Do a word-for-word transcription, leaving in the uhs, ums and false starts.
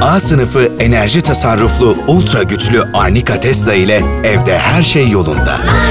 A sınıfı enerji tasarruflu ultra güçlü Arnica Tesla ile evde her şey yolunda.